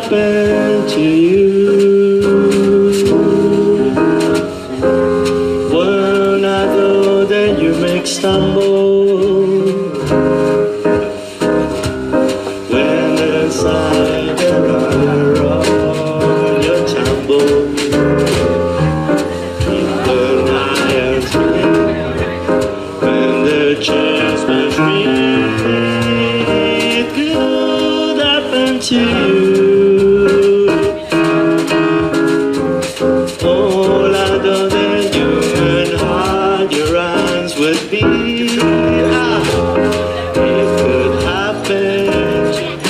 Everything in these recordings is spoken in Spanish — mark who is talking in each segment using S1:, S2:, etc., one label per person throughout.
S1: happen to you. When I go, then you make stumble. When the side around you tumble. In the night, when the chance was real, it could happen to you. All I know that you and hard your eyes would be. It could happen to you.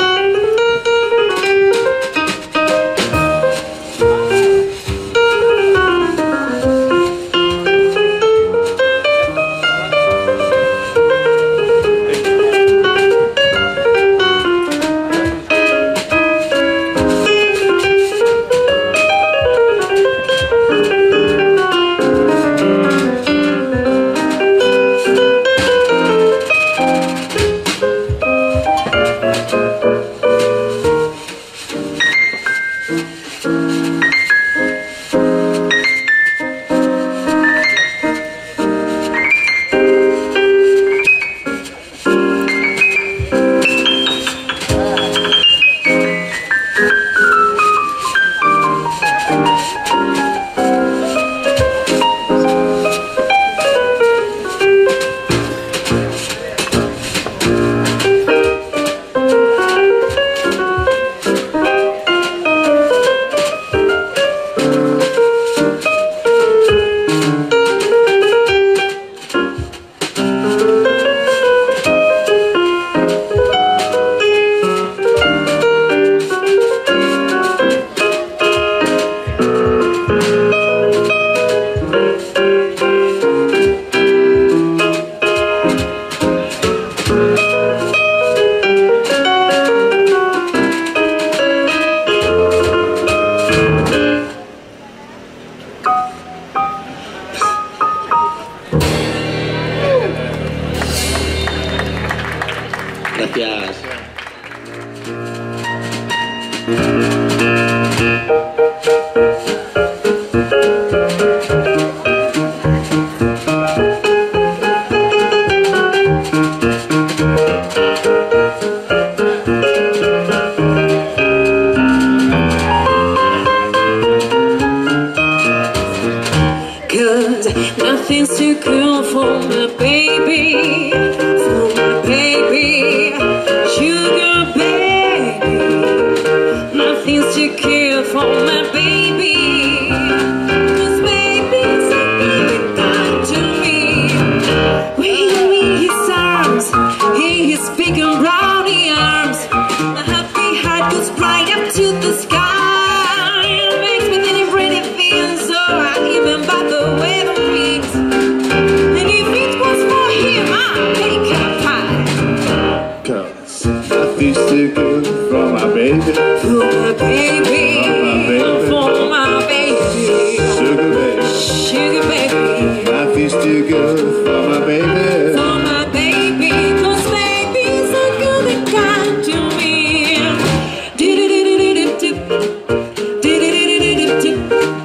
S1: Gracias.
S2: Cause nothing's too cool for my baby, for my baby, sugar baby. Nothing's too cool for my baby, 'cause baby's a good time to me. When you're in his arms, in his big and browny arms, my happy heart goes right up to the sky.
S3: Nothing's too good for my baby.
S2: For my baby. For my baby.
S3: Sugar baby.
S2: Sugar baby.
S3: Nothing's too good for my baby.
S2: For my baby. 'Cause baby's a good kind to me. Do-do-do-do-do-do. Do-do-do-do-do-do.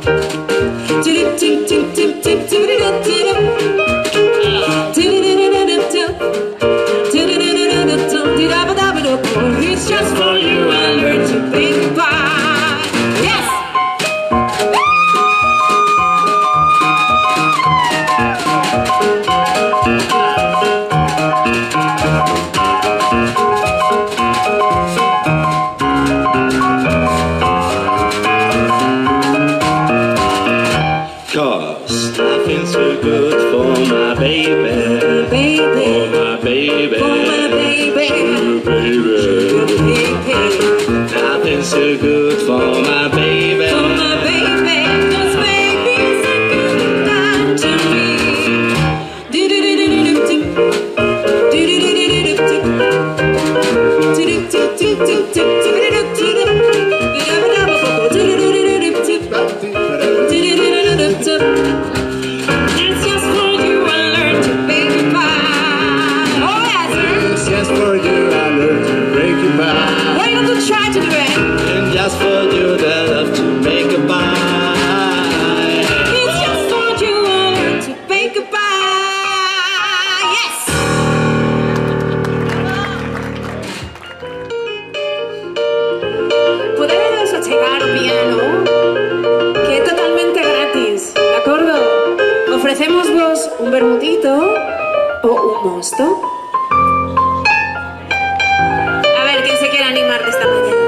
S2: Do-do-do-do-do-do-do. It's just for you I learned to think goodbye. Yes!
S1: Cause nothing's too good for my baby.
S2: Baby.
S1: For my baby.
S2: For my baby.
S1: Baby. Nothing's too good for my baby.
S2: For my baby. 'Cause baby's a good time to me. Do-do-do-do-do-do. Do-do-do-do-do-do. Do-do-do-do-do-do. It's just for you I learned to say goodbye. Oh yes!
S3: It's just for you I learned to break goodbye.
S2: Why not to try to do it?
S1: And
S2: o un mosto? A ver, ¿quién se quiere animar de esta mañana?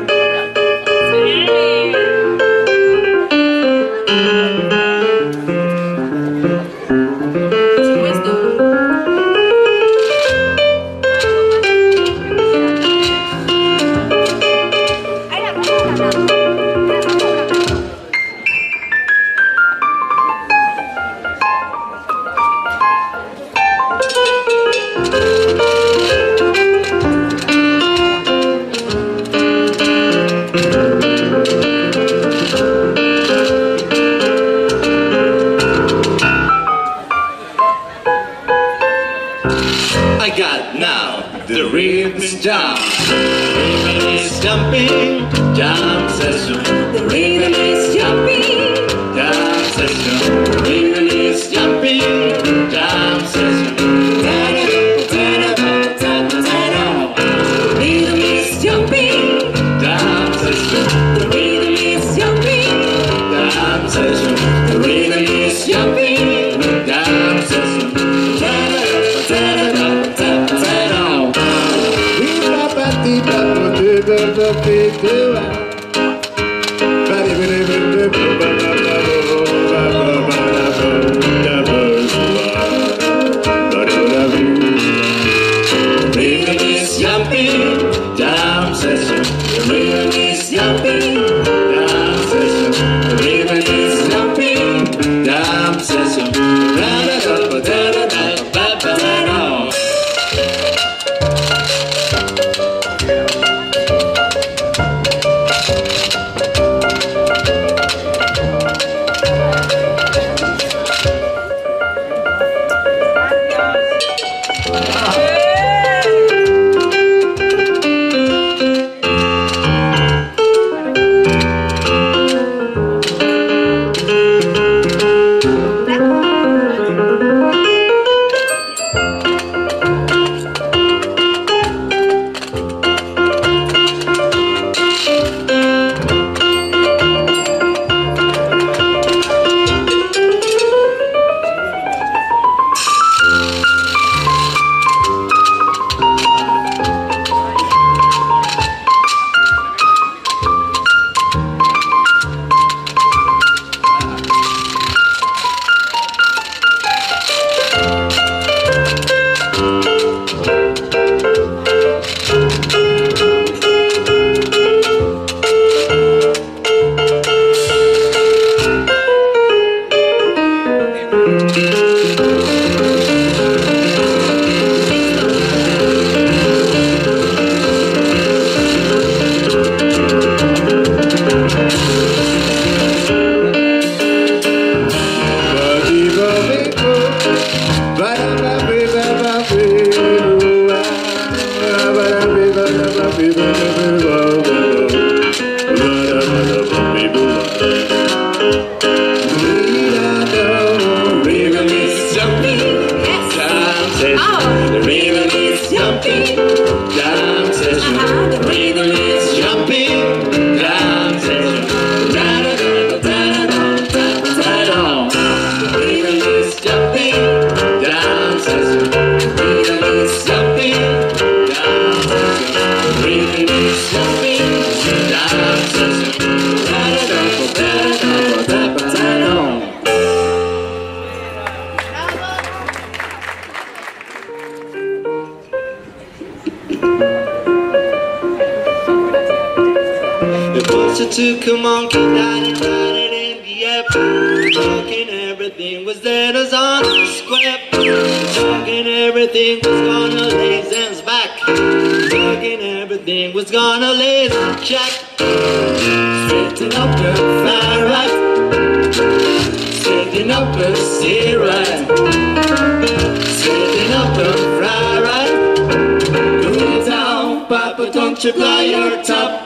S1: I got now the rhythm's jump. The rhythm is jumping, jump session.
S2: The rhythm is jumping,
S1: Jump session. The rhythm is jumping, jump session.
S2: the rhythm is jumping,
S1: Jump session.
S2: the rhythm is jumping,
S1: Jump session. The rhythm is jumping, jump session. Rhythm is jumping, jump session. The rhythm is jumping, jump session. The rhythm is jumping, jump session. Da-da-da-ba-da-da-da-ba-ba-da. Took a monkey down and ran it in the air. Talking everything was dead as on the square. Talking everything was gonna lay Zen's back. Talking everything was gonna lay Zen check. Straighten up the fire right. Straighten up the sea right. Straighten up the fry right. Cool it down, Papa, don't you fly your top.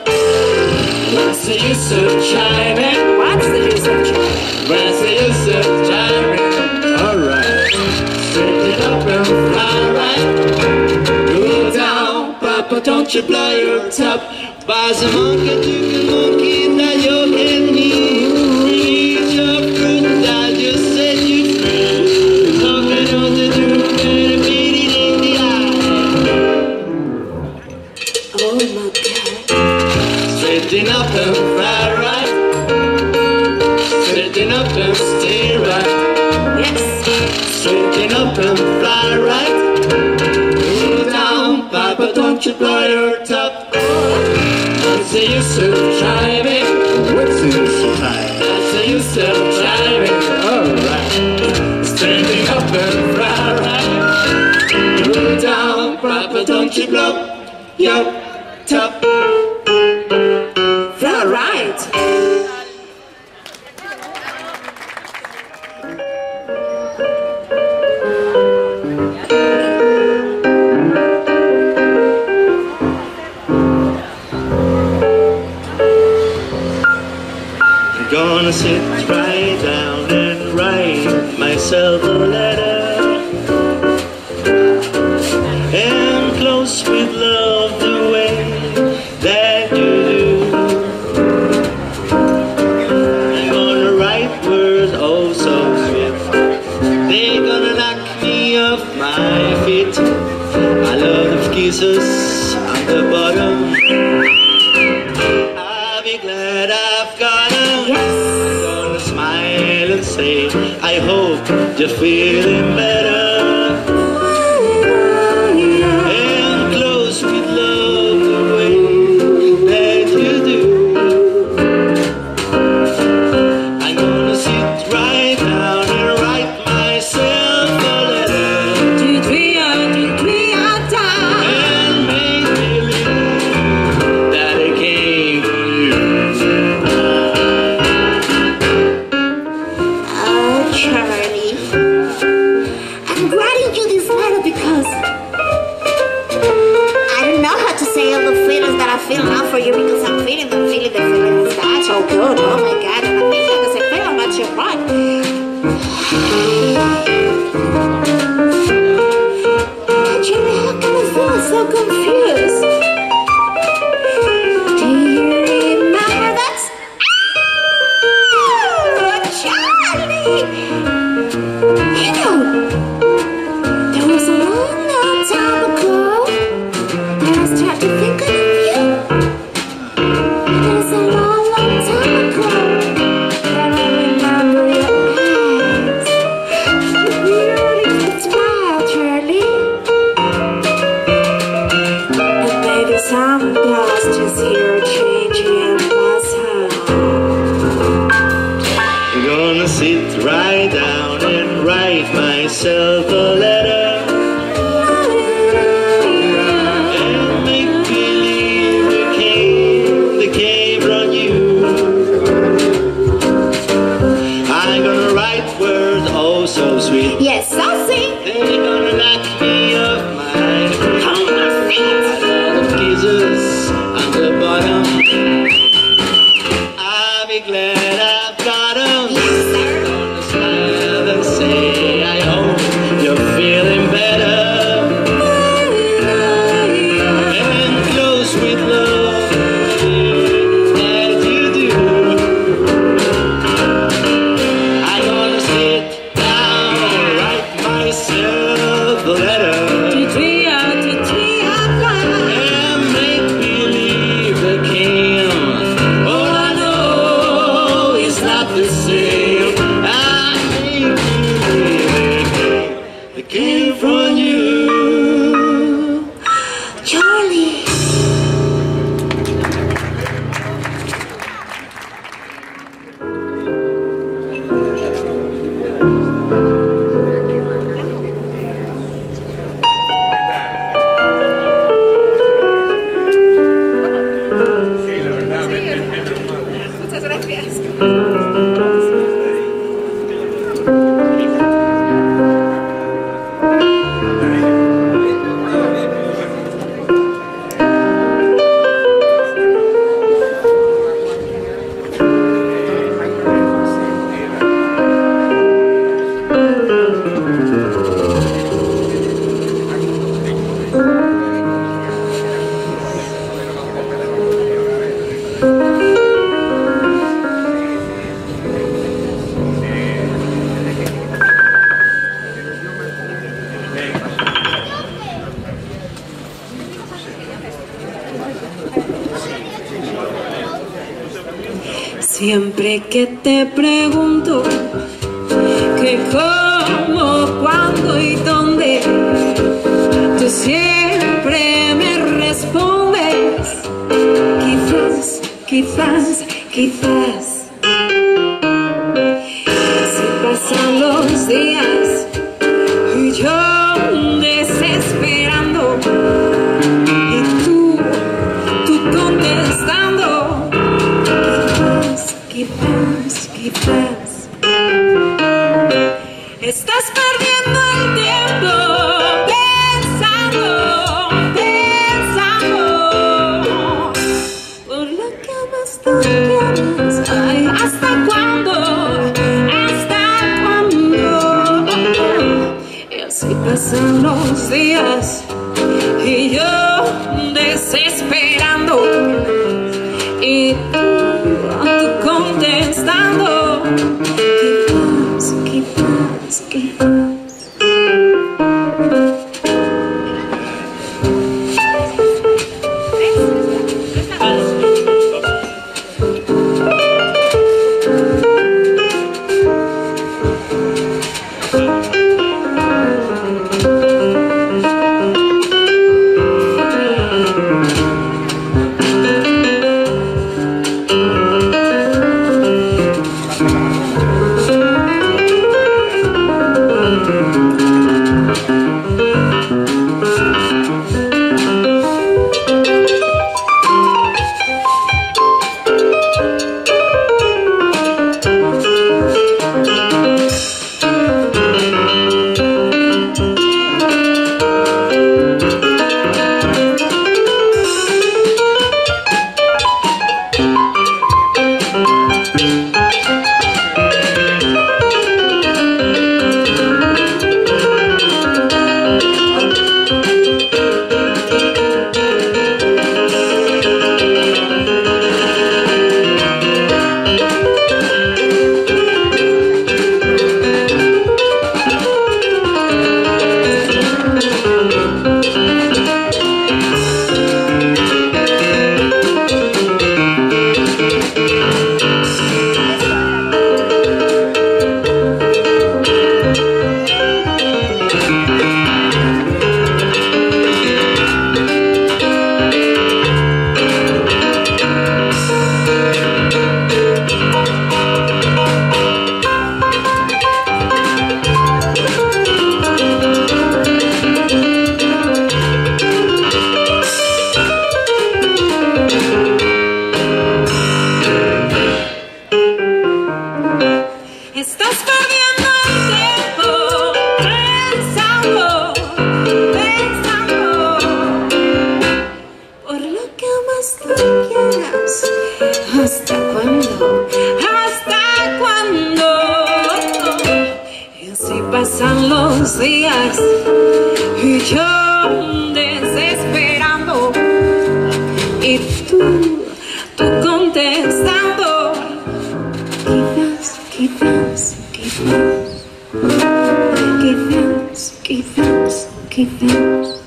S1: What's the use of chiming?
S2: What's the use of chiming?
S1: What's the use of chiming? Alright. Straighten up and fly right. Cool down, Papa, don't you blow your top. Buys a monkey to the monkey that you can eat. Eat your fruit that you said you free. Talking on the do, baby. Straighten up and stay right.
S2: Yes.
S1: Straighten up and fly right. Cool down, Papa, don't you blow your top. What's the use of driving?
S3: What's in this time?
S1: What's the use of driving? Alright. Straighten up and fly right. Cool down, Papa, don't you blow your top.
S2: Fly right.
S1: Gonna sit right down and write myself a letter, and close with love the way that you do. I'm gonna write words oh so sweet, they're gonna knock me off my feet. I love the kisses on the bottom. I'll be glad I've got 'em. Say, I hope you're feeling better, and close with love the way that you do. I'm gonna sit right down and write myself a letter,
S2: Do three down,
S1: and make believe that it came from you.
S2: Charlie. I'm writing you this letter because I don't know how to say all the feelings that I feel now for you, because I'm feeling the feelings. That's so good. Oh my God. And I think because I feel about your heart. Charlie, how can I feel so confused? Do you remember that? Oh, Charlie! You know, there was a long, long time ago that I started to think of you. There was a long, long time ago that I remember your eyes. You really could smile, Charlie. And maybe some girls just hear changing my sound.
S1: I'm gonna sit right down and write myself a letter, and make believe it came from you. I'm gonna write words oh so sweet,
S2: Yes, I'll sing.
S1: they're gonna knock me off my feet.
S2: On my feet.
S1: I love the kisses on the bottom. I'll be glad I've got 'em.
S2: Yes, sir.
S1: Gonna smile and say, I hope you're feeling better, and close with love that you do. I'm gonna sit down and write myself a letter, and make believe it came. All I know is not the same. I make believe it came from you.
S2: Charlie. Muchas gracias. Siempre que te pregunto que cómo, cuándo y dónde, tú siempre me respondes quizás, quizás, quizás. Así pasan los días y yo desesperando y tú contestando quizás, quizás. Estás perdiendo el tiempo pensando por lo que más tú quieres. Ay, ¿hasta cuándo? ¿Hasta cuándo? Y así pasan los días y yo desesperando y tú contestando quizás, quizás, quizás. ¿Hasta cuándo? ¿Hasta cuándo? Y así pasan los días y yo desesperando y tú contestando quizás, quizás, quizás, quizás, quizás, quizás.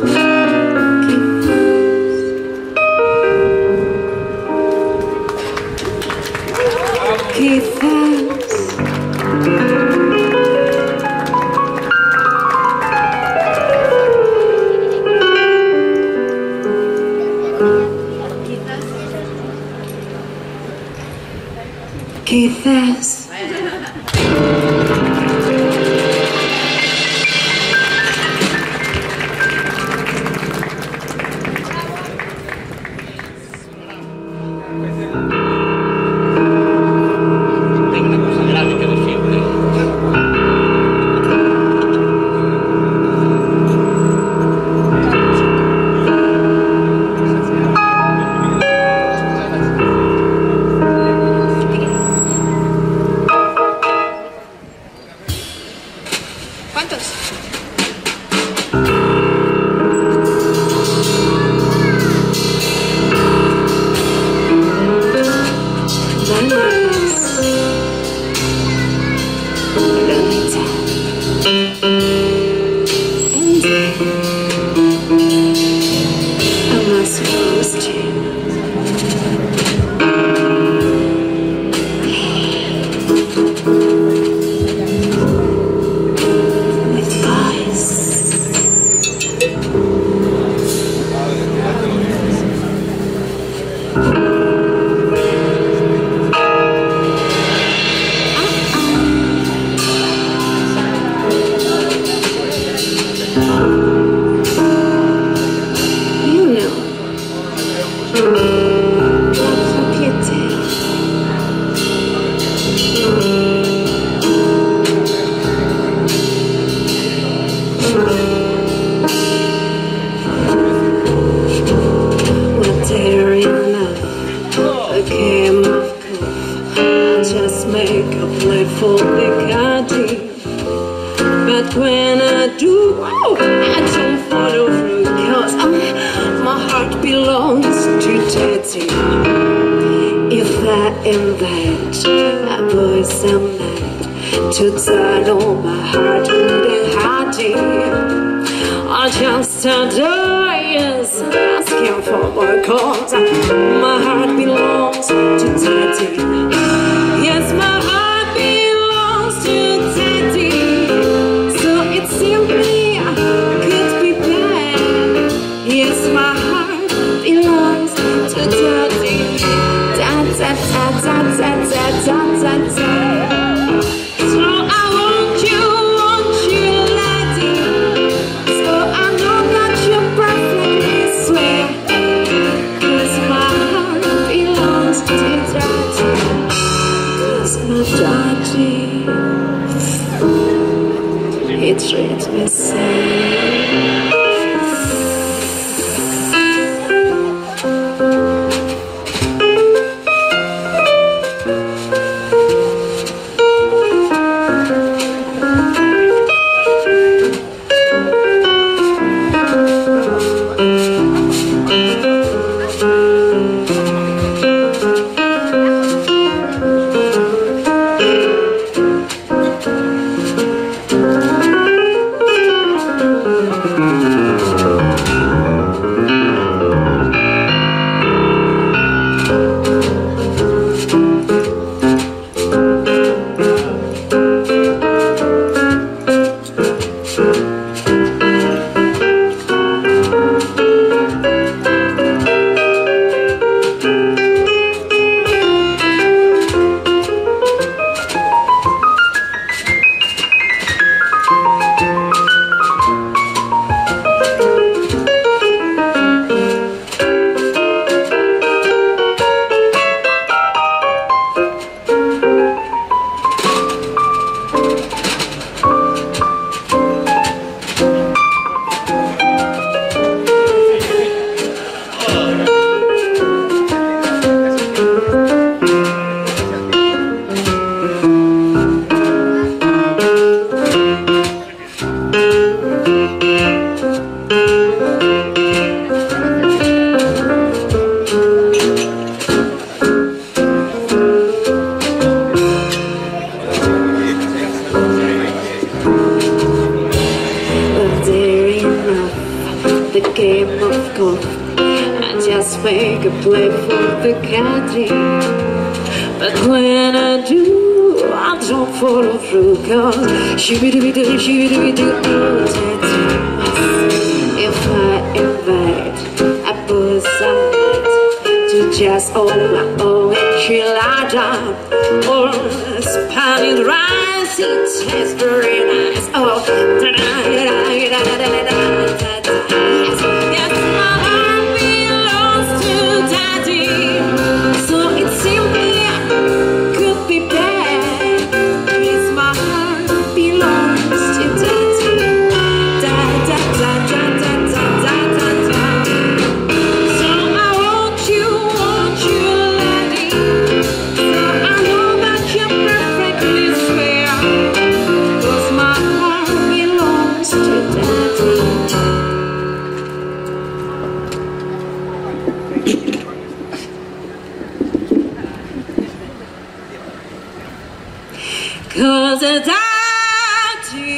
S2: Quizás. For the garden, but when I do, I don't follow through, 'cause my heart belongs to Daddy. If I invite a boy some night to turn on my heart with a hearty, I'll just yes, asking for more, 'cause my heart belongs to Daddy. Yes, my heart belongs to Daddy, so it simply could be bad. Yes, my heart belongs to Daddy. Da da da da da da da da da. So I want you, laddie. So I know that you're perfectly sweet, 'cause my heart belongs to Daddy. My daddy, he treats me sad. The game of golf, I just make a play for the caddy. But when I do, I don't follow through, 'cause shoo-be-doo-be-doo, oh, if I invite a person to just my own enchilada or Spanish rice, it tastes very nice. Oh, yes, my heart belongs to Daddy, so it simply could be bad. Yes, my heart belongs to Daddy. Da da da da da da da da da. So I want you, laddie. So I know that you're perfectly sweet, 'cause my heart belongs to Daddy. 'Cause Daddy,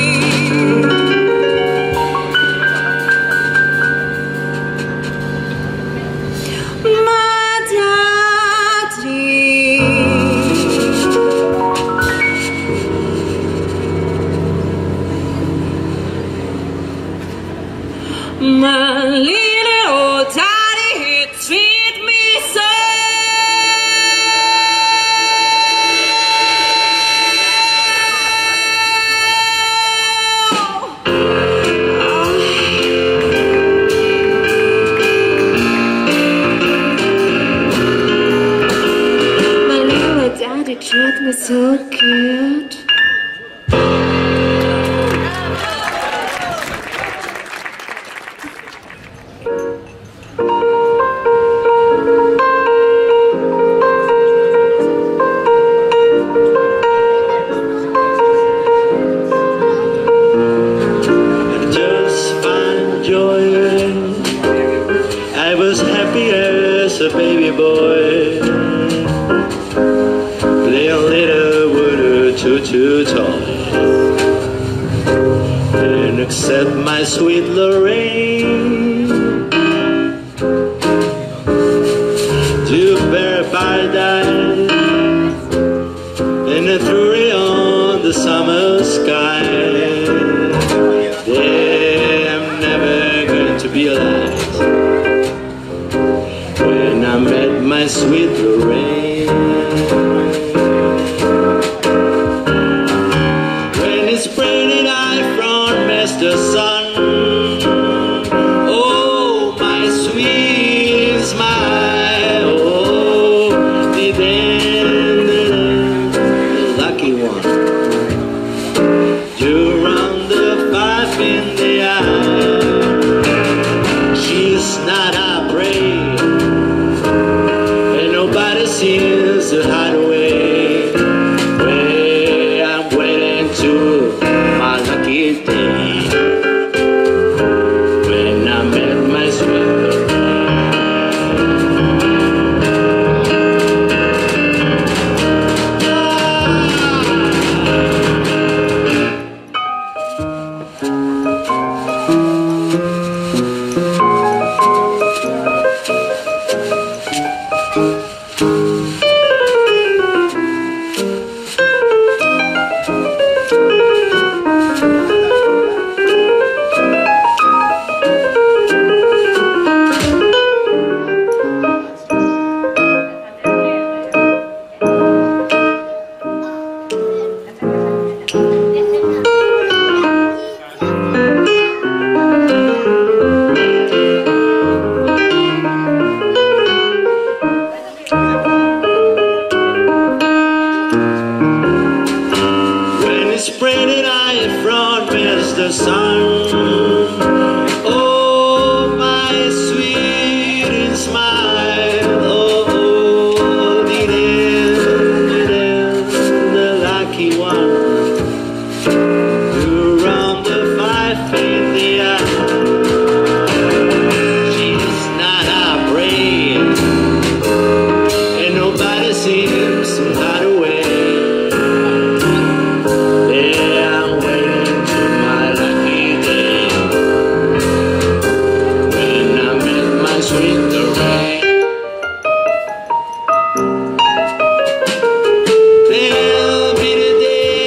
S2: my daddy, my little old daddy, he treat me so. a kid.
S1: I was happy as a baby boy, playing a little wood choo-choo toy, and accept my sweet Lorraine to bear paradise, and I threw it on the summer sky. Yeah, I'm never going to be alive when I met my sweet Lorraine. When it's spreading out from Mr. Sun, oh, my sweet smile, oh, the lucky one. You run the five in the eye. She's not afraid, and nobody seems to hide away. Well, I'm waiting to my lucky day when I met my sweet spreading out from Mr. Sun. Oh, my sweet smile. Oh, the lucky one. You run the five in the eye. She's not afraid, and nobody seems to hide away. There'll be the day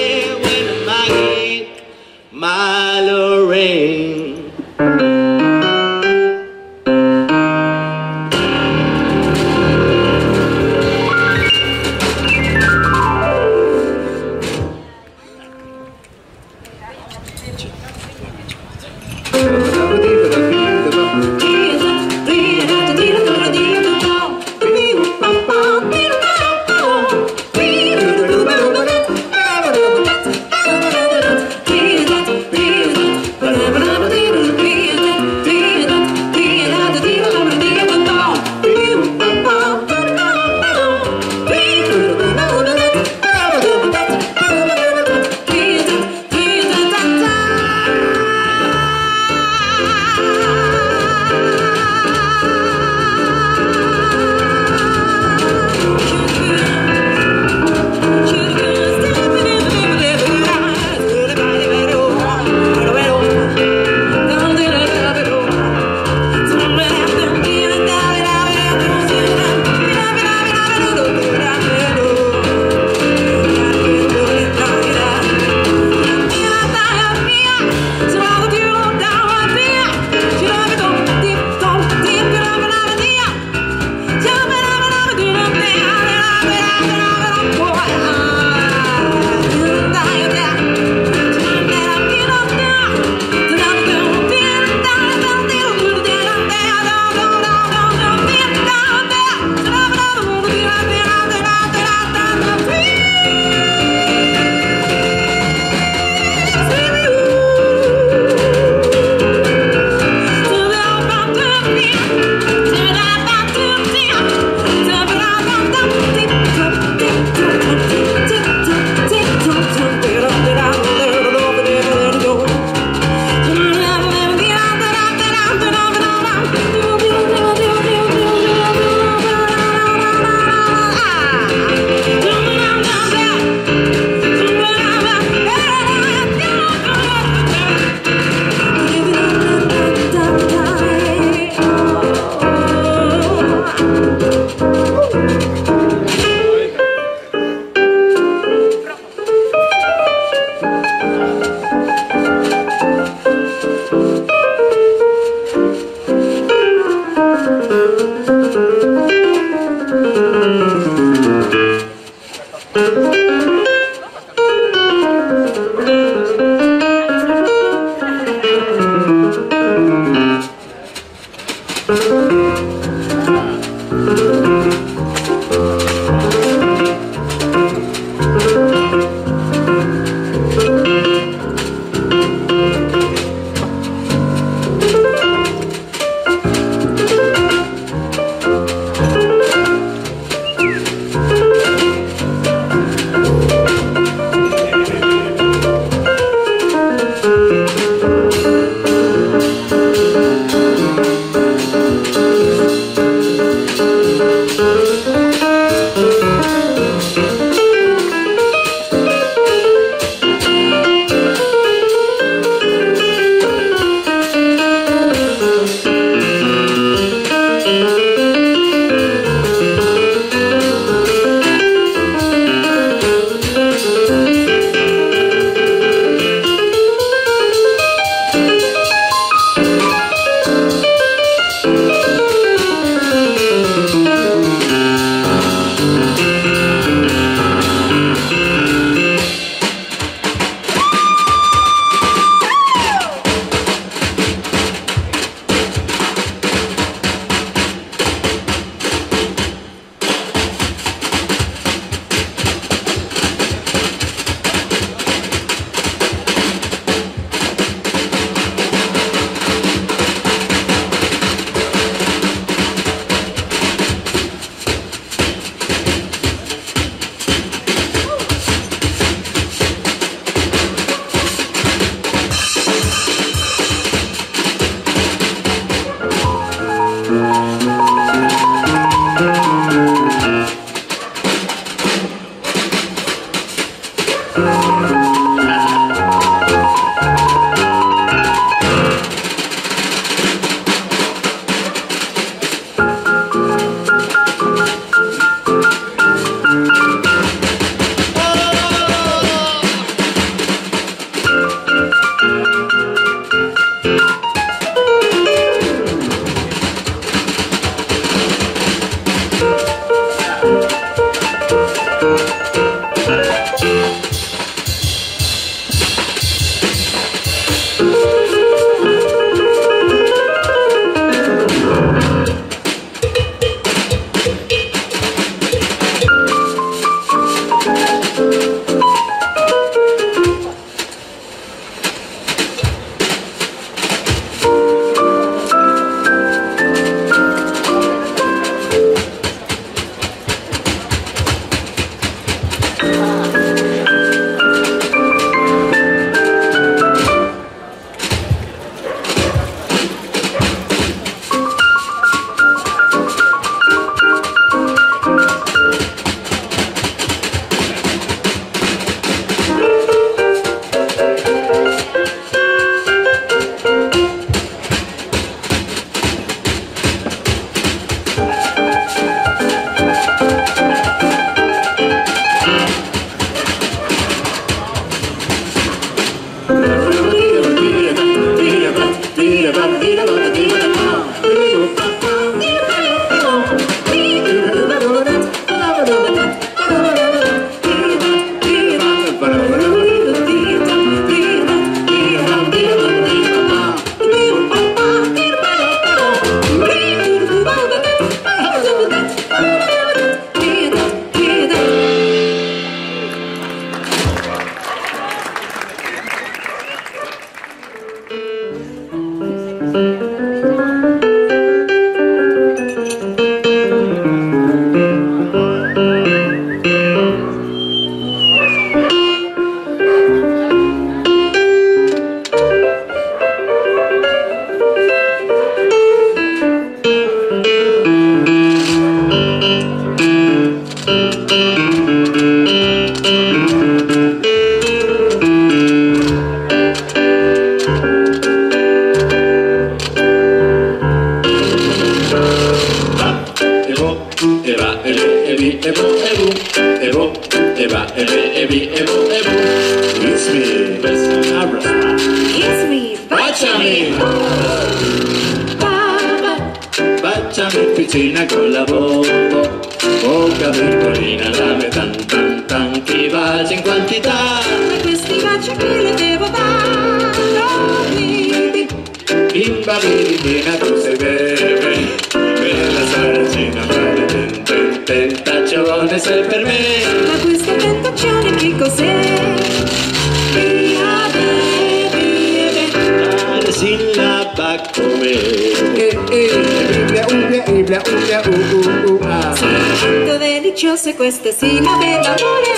S1: Baciami piccina con la bocca, bocca piccolina, dame tan tan tanti baci in quantità.
S2: E questi baci che le devo dare,
S1: bimba birichina tu sei beve, bella saracina, fare tentazione sei per me.
S2: ma questa tentazione che cos'è? Via, beve,
S1: Una sillaba come
S2: tanto delizioso queste sillabe d'amore.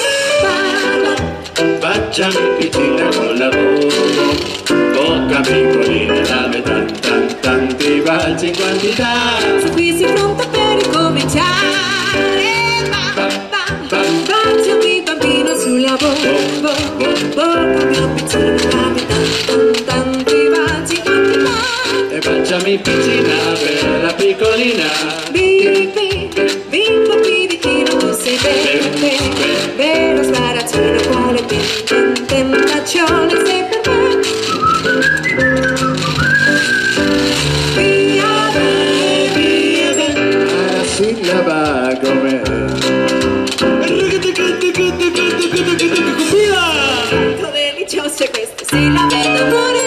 S1: baciami piccina con la bocca, bocca piccolina, dame tanti baci in quantità.
S2: Su qui si pronta per ricominciare. Baciami bambino sulla bocca, bocca mio piccino, dame tanti baci in quantità.
S1: E baciami piccina, bella piccolina,
S2: Bimbo birichino, tu sei bene, vero sbarazzino, quale tentazione sei per me. Via, beve,
S3: Una sillaba come
S2: tanto deliziose queste sillabe d'amore.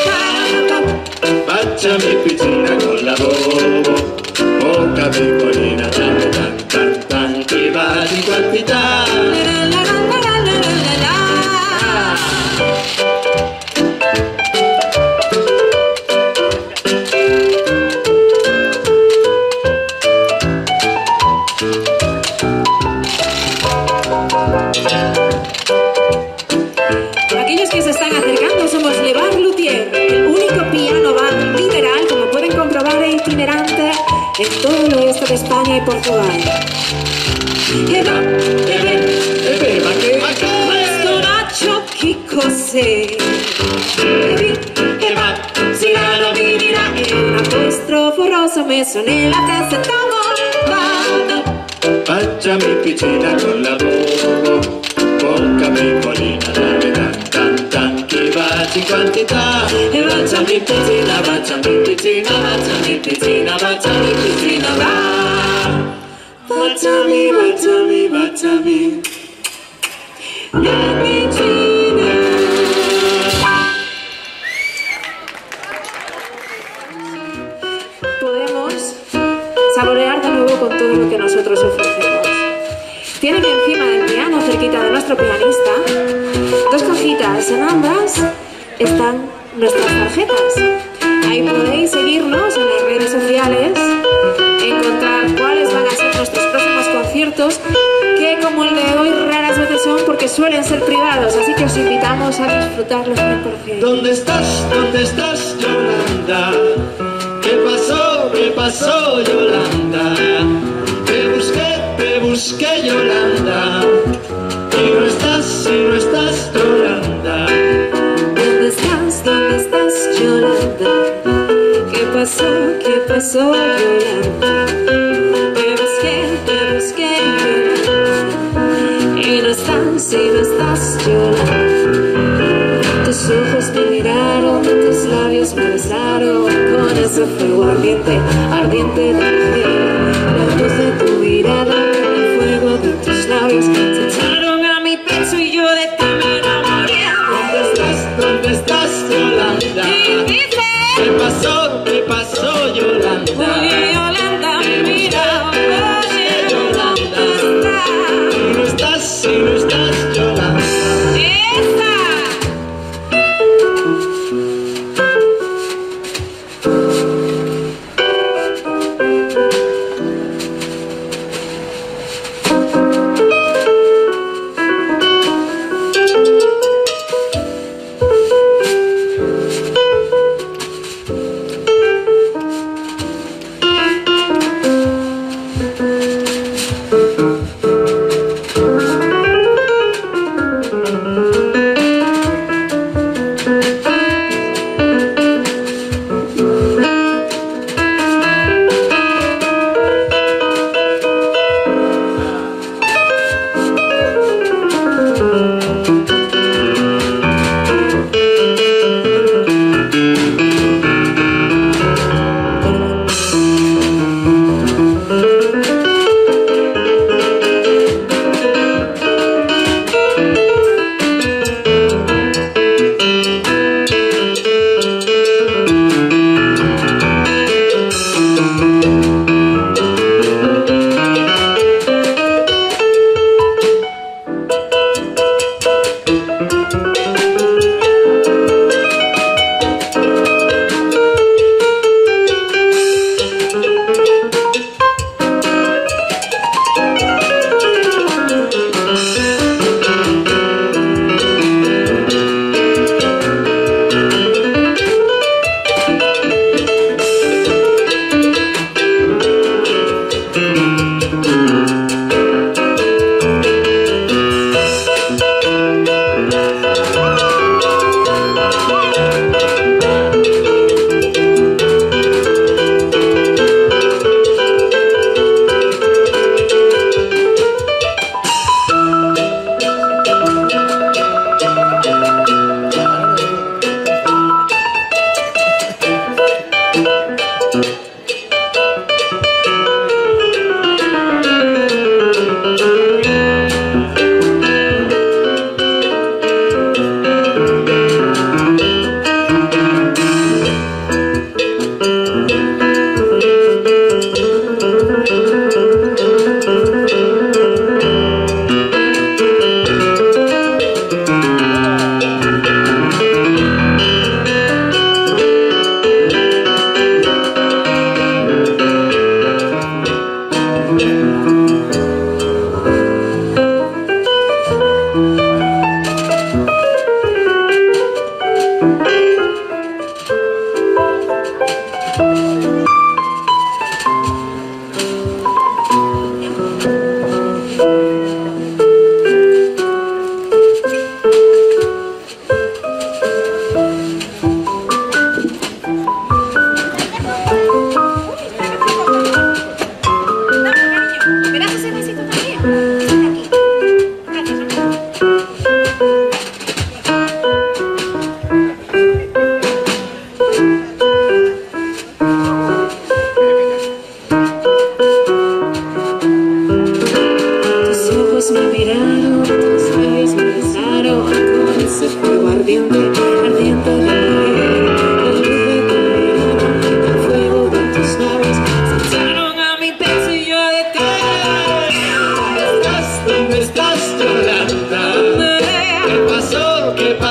S1: baciami piccina con la bocca, bocca piccolina, dame tanti baci in quantità.
S2: La la la la la la la la. Aquellos que se están acercando somos Le Bar Luthier, el único piano bar literal, como pueden comprobar, e itinerante en todo el oeste de España y Portugal.
S1: Ma che?
S2: Questo che cos'è?
S1: Che va, si la nominirà.
S2: È un apostrofo rosa messo nella cassetta bomba.
S1: Baciami piccina con la bocca, bocca piccolina, dame tan tan, che baci in quantità. E baciami piccina, baciami piccina, baciami piccina, baciami piccina, va. Baciami, baciami, baciami, la piccina.
S2: Podemos saborear de nuevo con todo lo que nosotros ofrecemos. Tienen encima del piano, cerquita de nuestro pianista, dos cajitas. En ambas están nuestras tarjetas. Ahí podéis seguirnos en las redes sociales, encontrar cuáles van a ser nuestros próximos conciertos, que como el de hoy raras veces son porque suelen ser privados, así que os invitamos a disfrutarlos 100%.
S1: ¿Dónde estás, Yolanda? ¿Qué pasó, Yolanda? Te busqué, Yolanda. Y no estás, Yolanda.
S2: ¿Dónde estás, Yolanda? ¿Qué pasó, Yolanda? Te busqué, Yolanda. Y no estás, Yolanda. Tus ojos me miraron, tus labios me besaron con ese fuego ardiente, ardiente de mujer. La luz de tu mirada, el fuego de tus labios se echaron a mi pecho y yo de ti me enamoré.
S1: ¿Dónde estás, Yolanda?
S2: Y dice,
S1: ¿Qué pasó, Yolanda?
S2: oye, Yolanda, mira, oye, Yolanda,
S1: Y no estás, Yolanda.
S2: ¡Esa!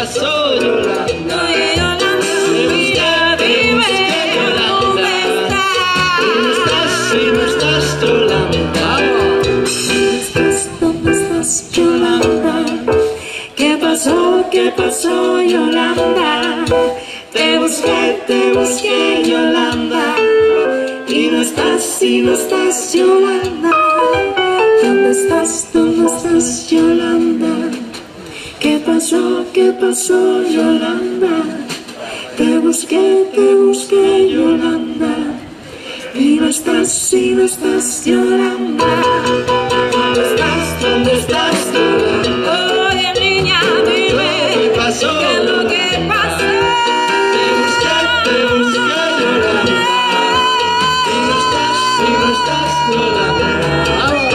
S1: pasó, Yolanda?
S2: Oye, Yolanda, mira, dime, ¿dónde estás?
S1: Y no estás, Yolanda.
S2: ¿Dónde estás, Yolanda? ¿Qué pasó, Yolanda? Te busqué, Yolanda. Y no estás, Yolanda. ¿Dónde estás, Yolanda? ¿Qué pasó, Yolanda? Te busqué, Yolanda. Y no estás, Yolanda.
S1: ¿Dónde estás, Yolanda?
S2: Oye, niña, dime,
S1: ¿Qué pasó?
S2: ¿qué es lo que pasó?
S1: Te busqué, Yolanda. Y no estás, Yolanda. ¡Vamos!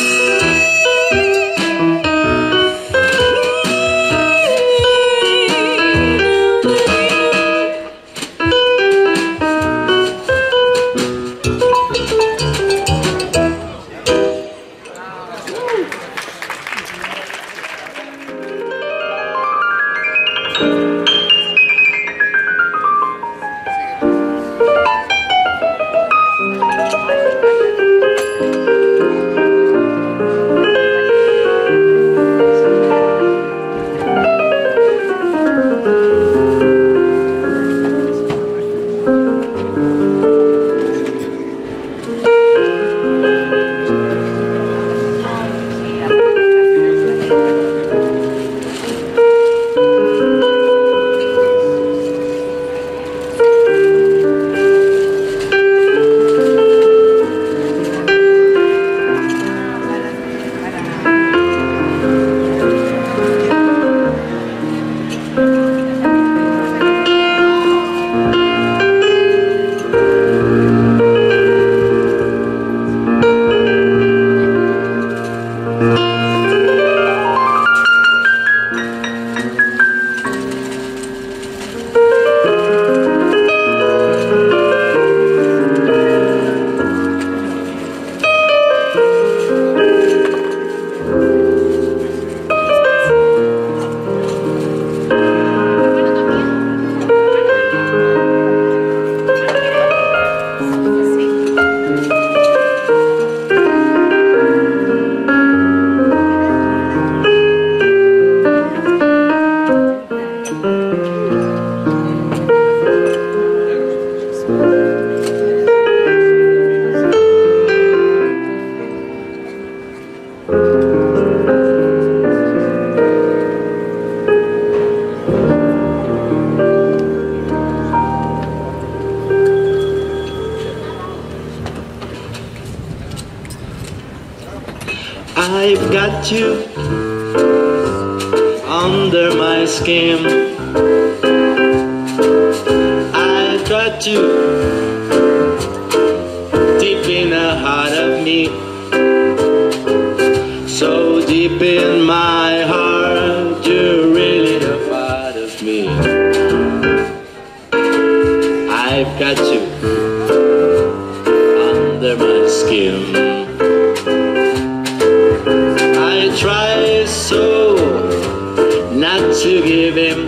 S1: I've got you under my skin. I got you deep in the heart of me. So deep in my heart, you're really a part of me. I've got you under my skin. I try so not to give him.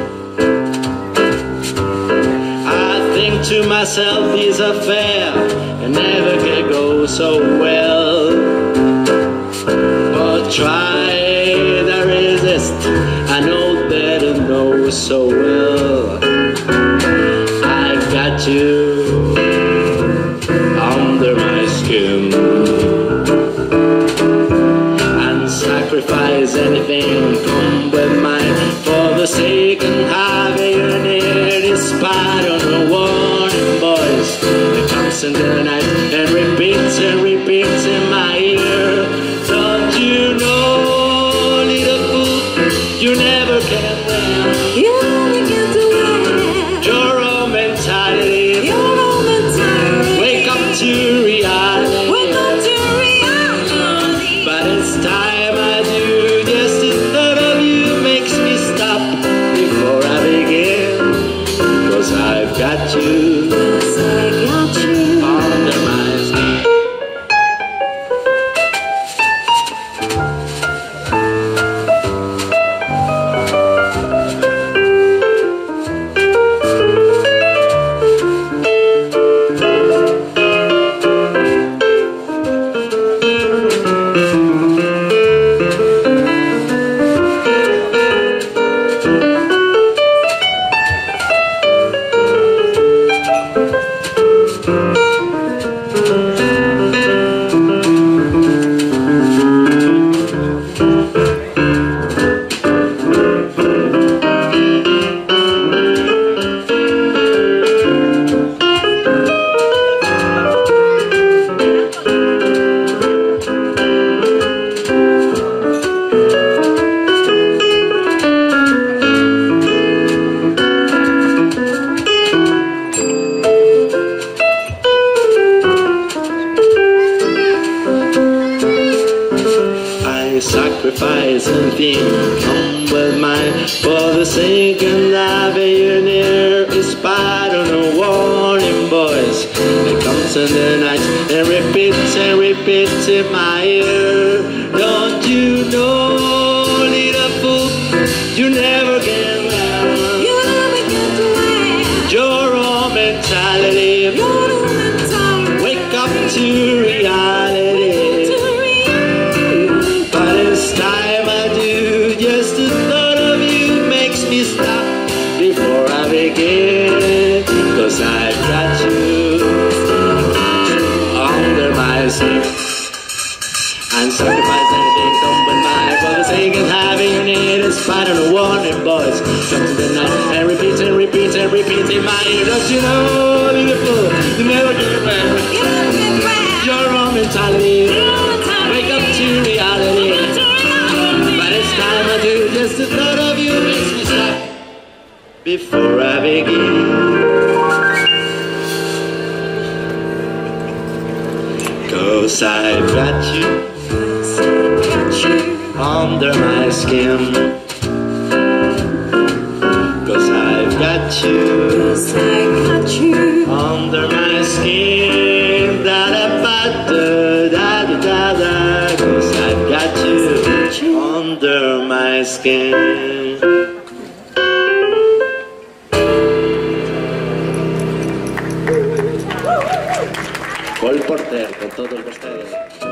S1: I think to myself, this affair never can go so well. But try to resist, I know that I know so well. I got you under my skin. Sacrifice anything, come with mine, for the sake of having you near. Despite of the warning voice that comes in the night and repeats in my ear. Don't you know, little fool, you never can win.
S2: You never get to win.
S1: Your own mentality.
S2: Your own mentality.
S1: Wake up to reality.
S2: Wake up to reality.
S1: But it's time. Just the thought of you makes me stop before I begin. 'Cause I've got you, under my skin. mind. For the sinking of you near is part of the warning voice that comes in the night and repeats in my ear. Don't you know, little fool, you never can learn.
S2: You never get to win.
S1: Your own mentality.
S2: Your own mentality.
S1: Wake up to reality. But it's time I do. Just the thought of you makes me stop before I begin. 'Cause I've got you under my skin. And sacrifice anything come with my for the sake of having you near is part of the warning voice. Comes in the night and repeats in my ear. Don't you know, beautiful, you never get back.
S2: You never get win.
S1: Your own mentality.
S2: Your own mentality.
S1: Wake up to reality. But it's time I do. Just the thought of you makes me stop before I begin. 'Cause I've got you under my skin. 'Cause I've got you under my skin. Da da ba da da da da da. 'Cause I've got you under my skin. Paul Porter con todos ustedes.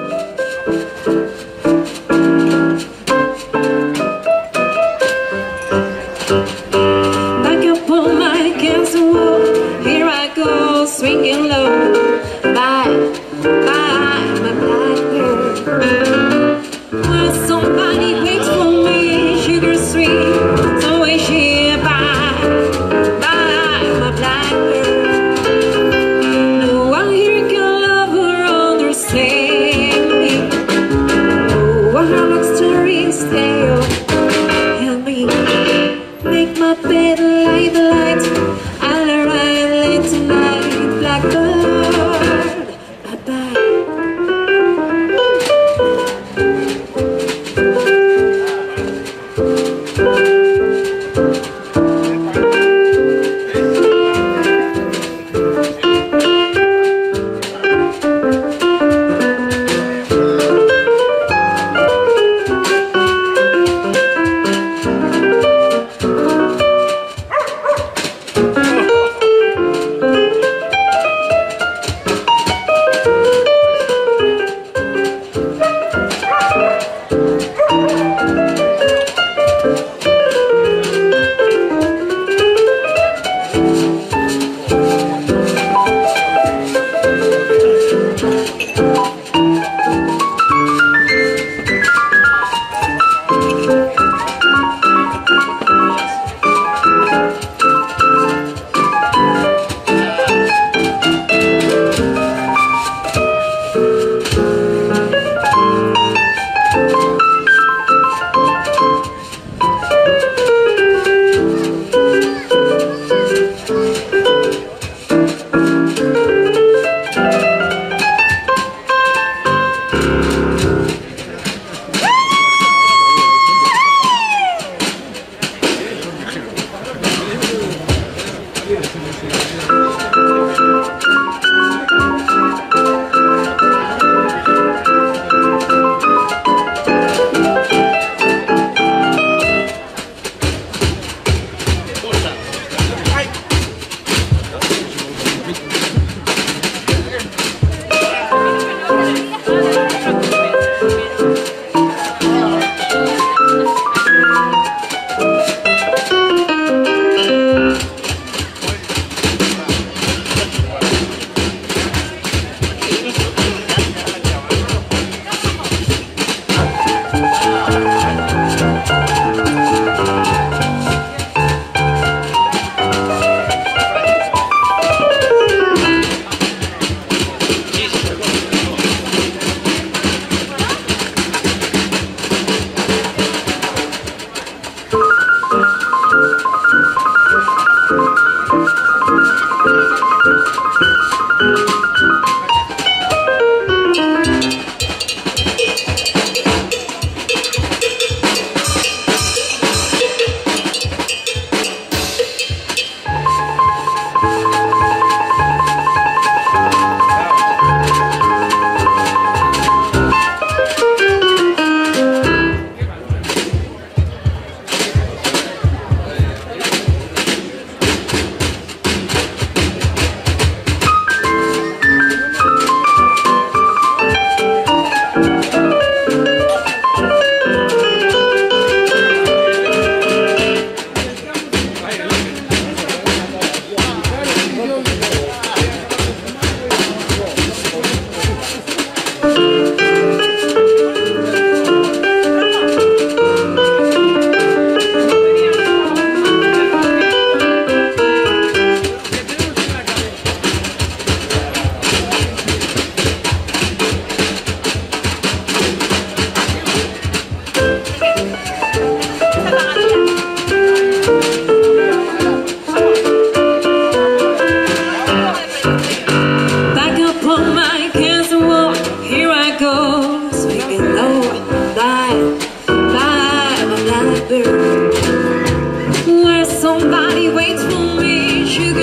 S2: Back up on my castle wall, here I go, swinging low. Bye, bye, my blackbird. Well, somebody waits for me, sugar sweet, so is she. Bye, bye, my blackbird. No one here can love or understand me. Oh, I love stories tell. Help me make my bed, light the light. I'll arrive late tonight, blackbird. Bye-bye.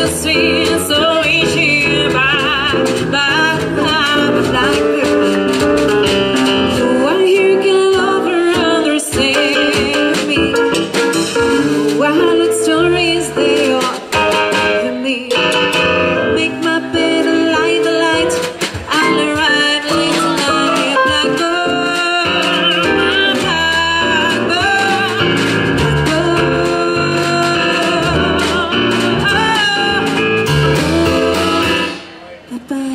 S2: seems so easy. Bye, bye, bye, bye, girl. No one here can love or understand me. Wild stories they are in me. Make my bed and light the light. I'll ride late tonight, black bird, black bird, black bird. Bye-bye.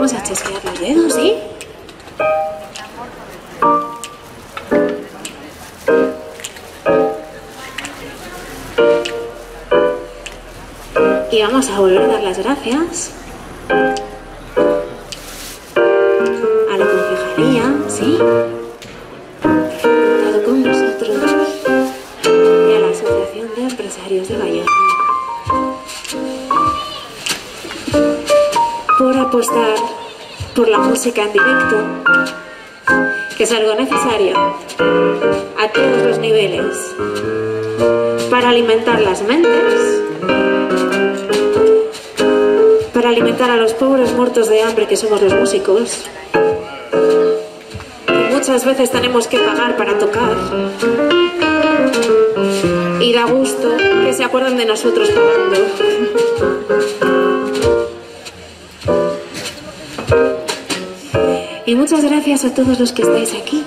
S2: vamos a chasquear los dedos, ¿sí? Y vamos a volver a dar las gracias a la concejalía, ¿sí? Estado con nosotros, y a la Asociación de Empresarios de Bayona por apostar por la música en directo, que es algo necesario a todos los niveles para alimentar las mentes, para alimentar a los pobres muertos de hambre que somos los músicos, que muchas veces tenemos que pagar para tocar, y da gusto que se acuerden de nosotros pagando. Y muchas gracias a todos los que estáis aquí,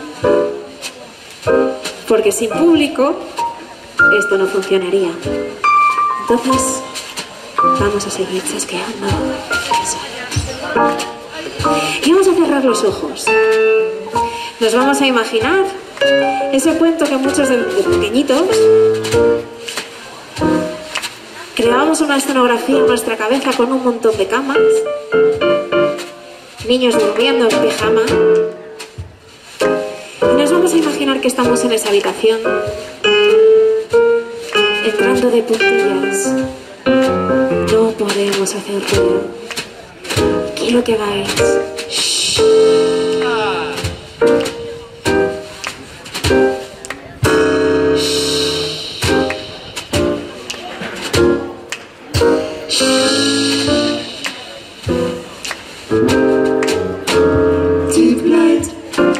S2: porque sin público esto no funcionaría. Entonces vamos a seguir chasqueando. Y vamos a cerrar los ojos. Nos vamos a imaginar ese cuento que muchos de pequeñitos creábamos una escenografía en nuestra cabeza con un montón de camas, niños durmiendo en pijama, y nos vamos a imaginar que estamos en esa habitación entrando de puntillas. No podemos hacer ruido. Quiero que hagáis shh.
S1: Deep light,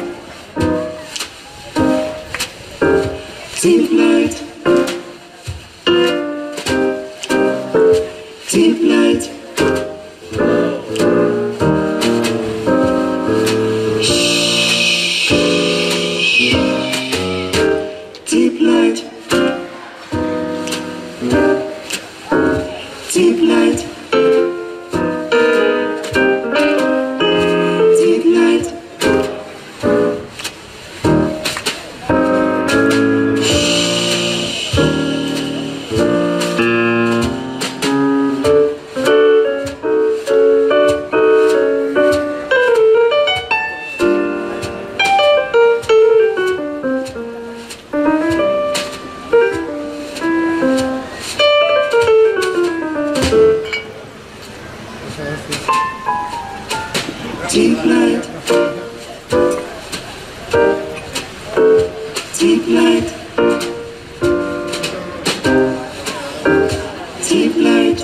S1: deep light, deep light. Deep light, deep light, deep light. Deep light, deep light, deep light.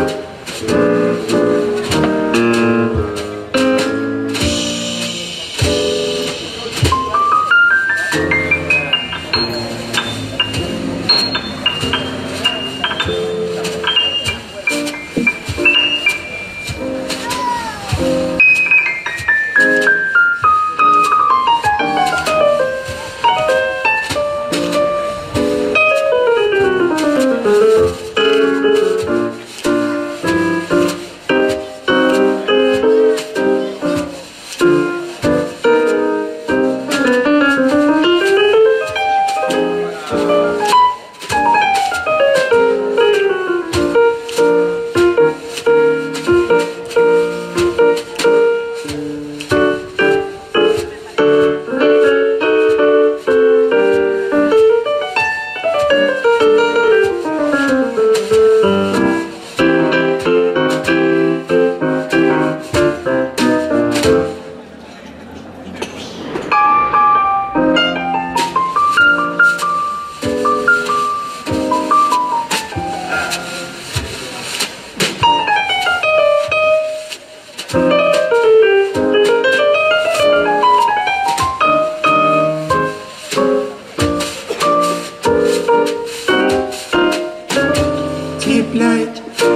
S1: Deep light,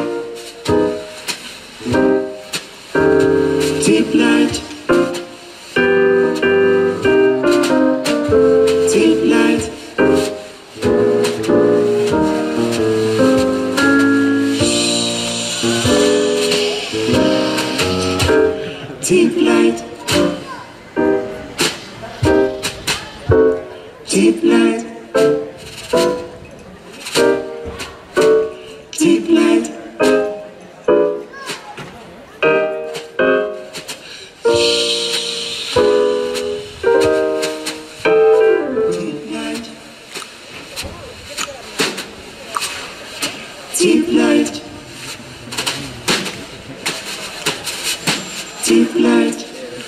S1: deep light, deep light. Deep light. Deep light. Deep light. Deep light. Deep light.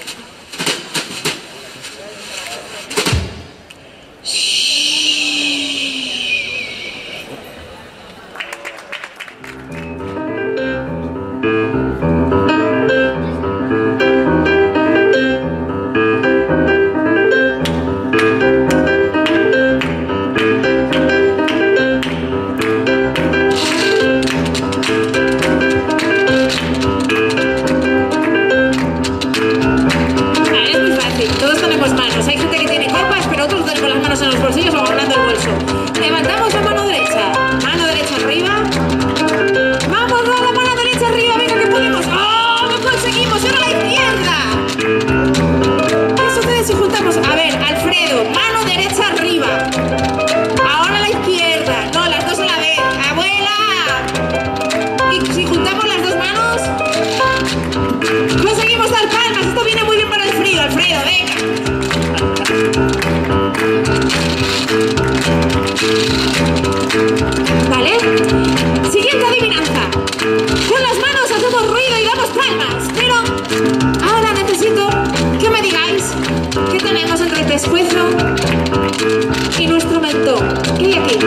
S2: ¿Vale? Siguiente adivinanza. Con las manos hacemos ruido y damos palmas, pero ahora necesito que me digáis qué tenemos entre el pescuezo y nuestro mentón. ¿Qué hay aquí?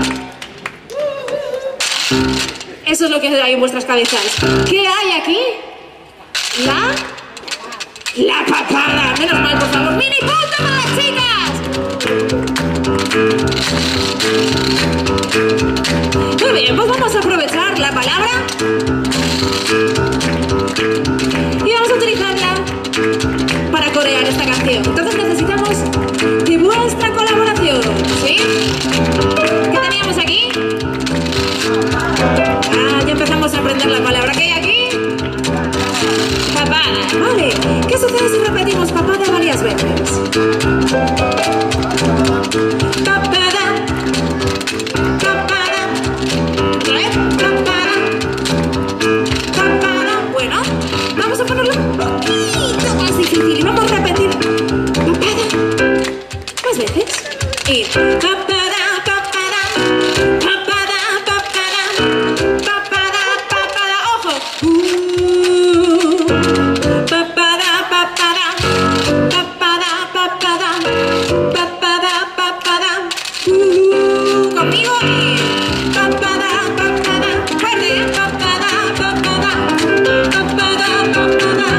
S2: Eso es lo que hay en vuestras cabezas. ¿Qué hay aquí? La papada. Menos mal, por favor. ¡Mini punto para las chicas! Muy bien, pues vamos a aprovechar la palabra y vamos a utilizarla para corear esta canción. Entonces necesitamos de vuestra colaboración, ¿sí? ¿Qué teníamos aquí? Ya empezamos a aprender la palabra. ¿Qué hay aquí? Papada, vale. ¿Qué sucede si repetimos papada varias veces? Papada, papada, papada, papada. Bueno, vamos a ponerlo un poquito más difícil y vamos a repetir papada más veces. Y papada, papada, papada, papada, papada, papada. Ojo. Papada, papada, papada, papada, papada, papada. Conmigo y papada, papada, fuerte, papada, papada, papada, papada,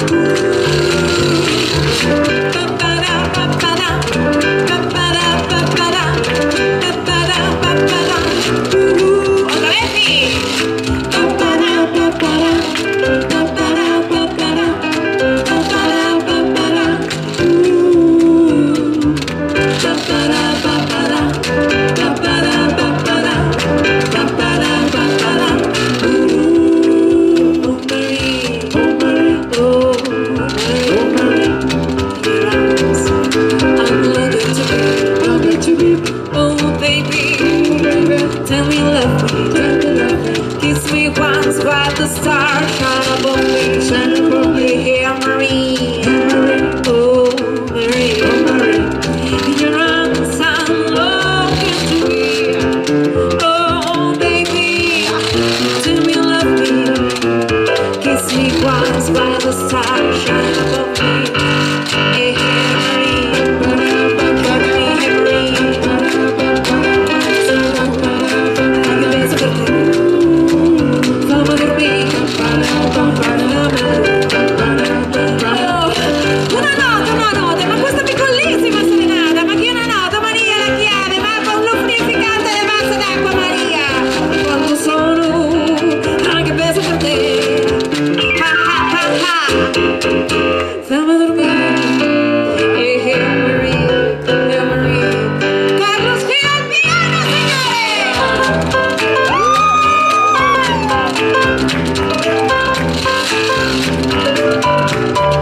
S2: papada, papada, papada, papada, papada, papada. Otra vez y papada, papada, papada, papada, papada, papada, papada, papada. While the stars shine above me, here, Marie, oh Marie, in your arms I'm longing to be. Oh baby, tell me you love me, kiss me once while the stars shine above me. Hey, Marie, una nota, ma questa piccolissima serenata, ma che una nota, Maria la chiave, ma con lubrificante le mazze d'acqua, Maria, quanto sono, anche peso per te, ha ha ha ha, fammi dormire, Maria, Carlos Gil al piano, signore!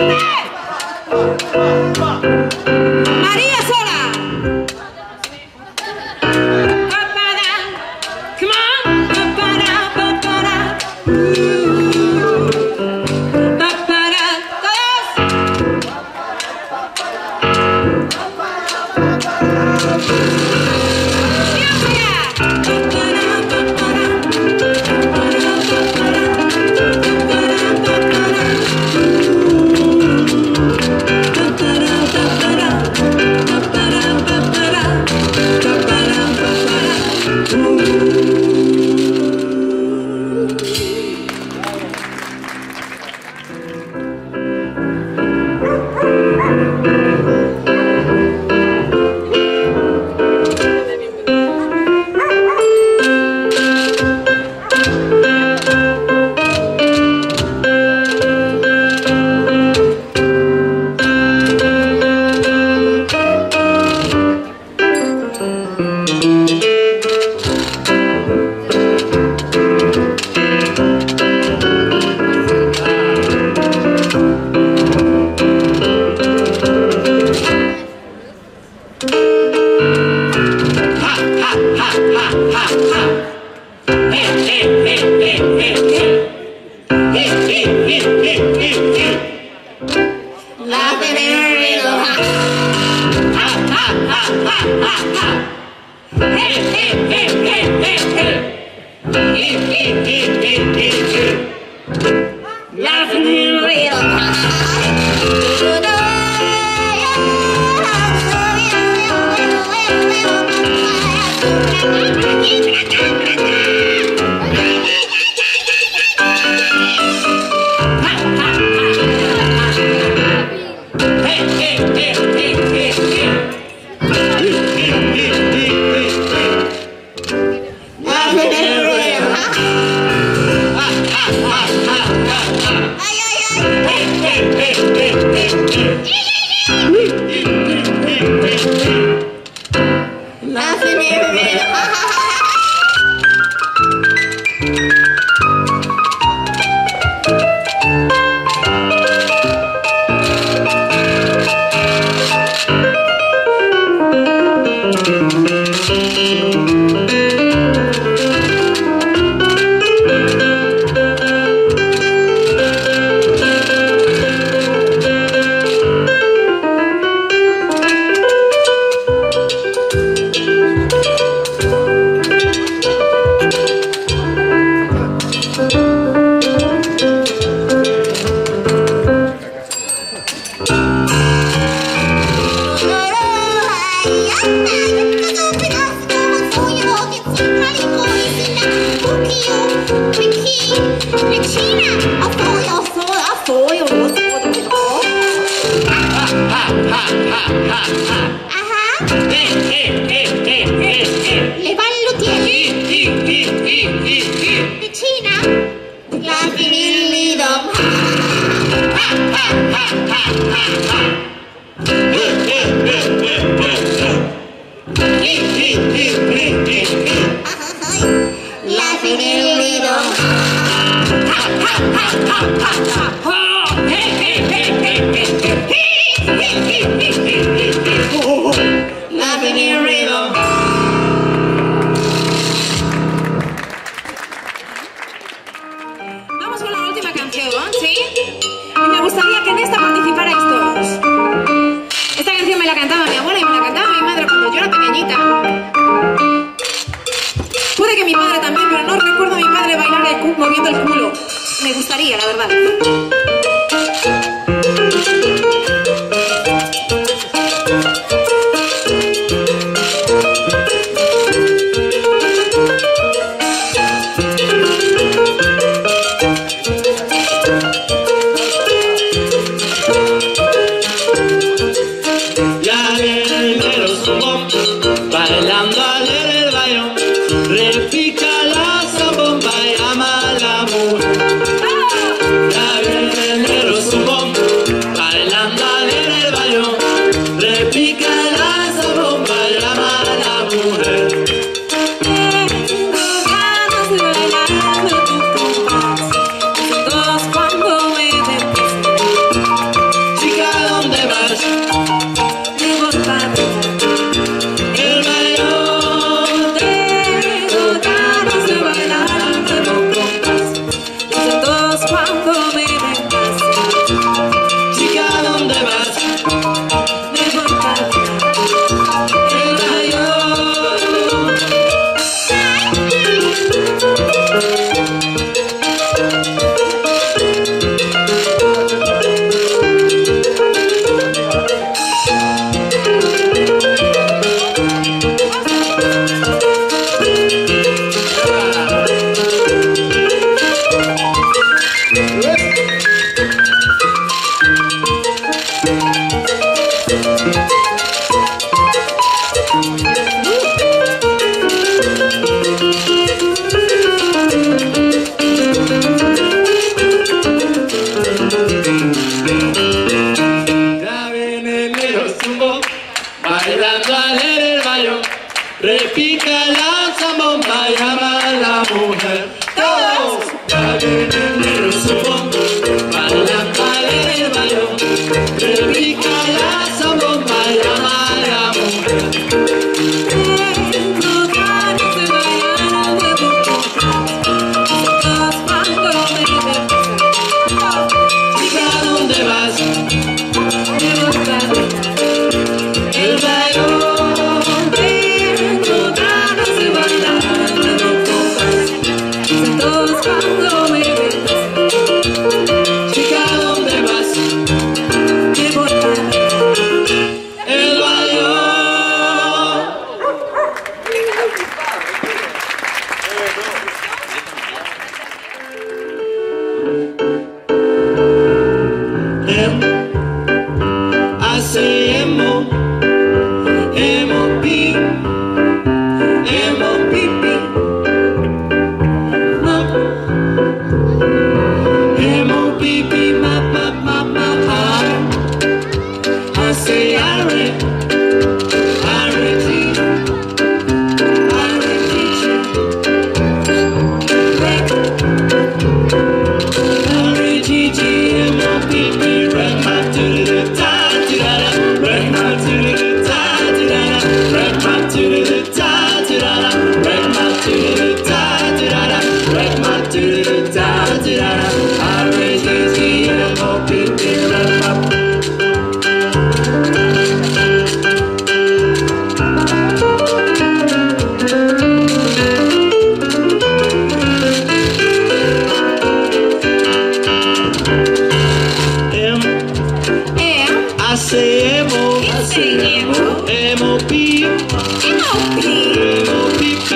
S2: María Sola. Come on. Vamos con la última canción, ¿sí? Y me gustaría que en esta participarais todos. Esta canción me la cantaba mi abuela y me la cantaba mi madre cuando yo era pequeñita. Puede que mi padre también, pero no recuerdo a mi padre bailar moviendo el culo. Me gustaría, la verdad.
S1: Bailando alegre el bailón, repica la zambomba y ama la mujer. Ya viene M, I say M-O, M-O-P, M-O-P-P, M-O-P-P, mop, mop, mop, mop, R, I say R-A, R-A-G, R-A-G-G, rec, R-A-G-G, M-O-P-P, rec, mop, do-do-do-da, do-da-da, rec, mop, do-do-do-da, do-da-da, rec, mop, do-do-do-da, do-da-da, rec, mop, do-do-do-da, do-da-da, rec, mop, do-do-do-da, do-da-da, R-A-G-G, M-O-P-P, rec, mop. I say M-O, M-O-P, M-O-P-P,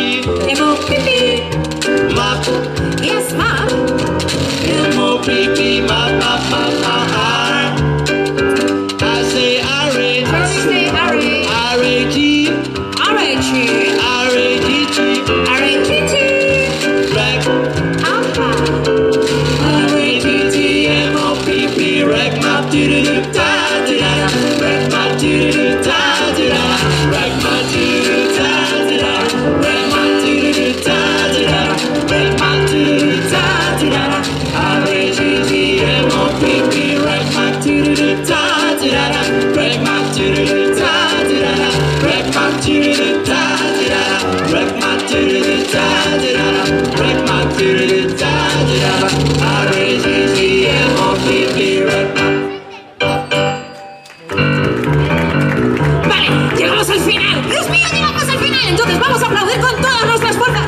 S1: mop,
S2: Yes, mom.
S1: M-O-P-P, mop, mop, mop, mop, R, I say R-A,
S2: Say R-A.
S1: R-A-G,
S2: R-A-G.
S1: R-A-G-G,
S2: R-A-G-G.
S1: rec,
S2: Aha.
S1: R-A-G-G, M-O-P-P, rec, mop, do-do-do-da, do-da-da, rec, mop, do-do-do-da, do-da-da, rec, mop, do-do-do-da, do-da-da, rec, mop, do-do-do-da, do-da-da, rec, mop, do-do-do-da, do-da-da, R-A-G-G, M-O-P-P, rec, mop, do-do-do-da, do-da-da, rec, mop, do-do-do-da, do-da-da, rec, mop, do-do-do-da, do-da-da, rec, mop, do-do-do-da, do-da-da, rec, mop, do-do-do-da, do-da-da, R-A-G-G, M-O-P-P, rec, mop.
S2: Vale, llegamos al final. Dios mío, llegamos al final. Entonces vamos a aplaudir con todas nuestras fuerzas.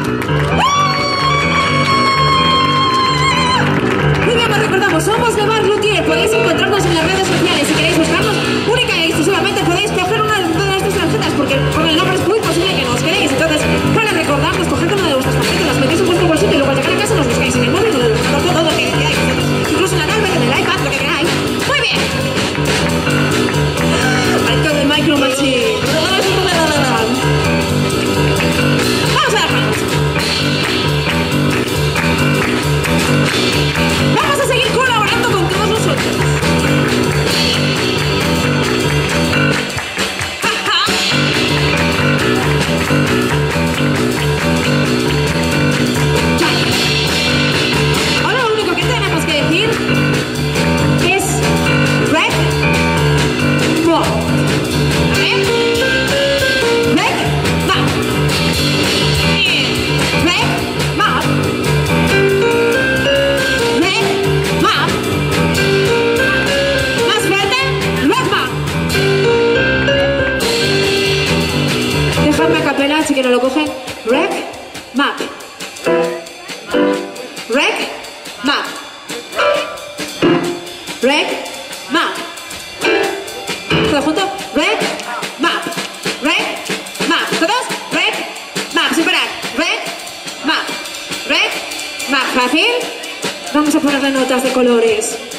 S2: Muy bien, os recordamos, somos de Bar Luthier. Podéis encontrarnos en las redes sociales. Si queréis buscarnos, única y exclusivamente podéis coger una de nuestras tarjetas, porque con el nombre es muy posible que nos queréis. Entonces, para recordarnos, coged una de vuestras tarjetas, las metéis en vuestro bolsillo y luego al llegar a casa nos buscáis en el móvil, todo lo que queráis. Incluso en la tablet, en el iPad, lo que queráis. Muy bien. Alto de Micro Machine. Vamos a las manos. Vamos a seguir colaborando con todos nosotros. Ahora lo único que tenemos que decir es rec, mop. ¿Vale? Rec, mop. Rec, mop. Rec, mop. Más fuerte, rec, mop. Dejadme a capela, así que no lo cogen. Rec, mop. Rec, mop. Rec, mop. Todo junto. Rec, mop. Rec, mop. Todos. Rec, mop. Sin parar. Rec, mop. Rec, mop. Fácil. Vamos a ponerle notas de colores.